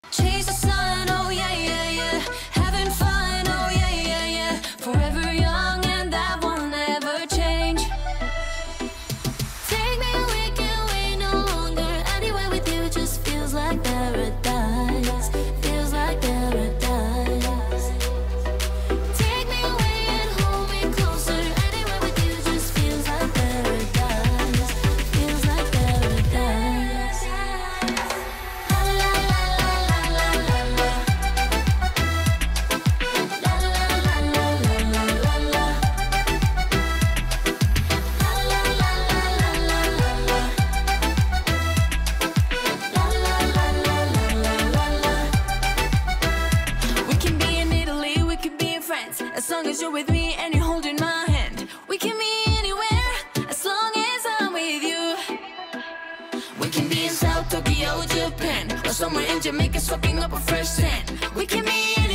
Chase the sun, oh yeah, yeah, yeah. Having fun, oh yeah, yeah, yeah. Forever young and that will never change. Take me away, can't wait no longer. Anywhere with you just feels like paradise. Feels like paradise. Take me away and hold me closer. Anywhere with you just feels like paradise. Feels like paradise. La la la la la la la. La la la la la la la la. La la la la la la la la. La la la la la la la. We can be in Italy, we can be in France, as long as you're with me and you're holding my hand. We can be anywhere, as long as I'm with you. We can be in South Tokyo, Japan, or somewhere in Jamaica, soaking up a fresh sand. We can be anywhere.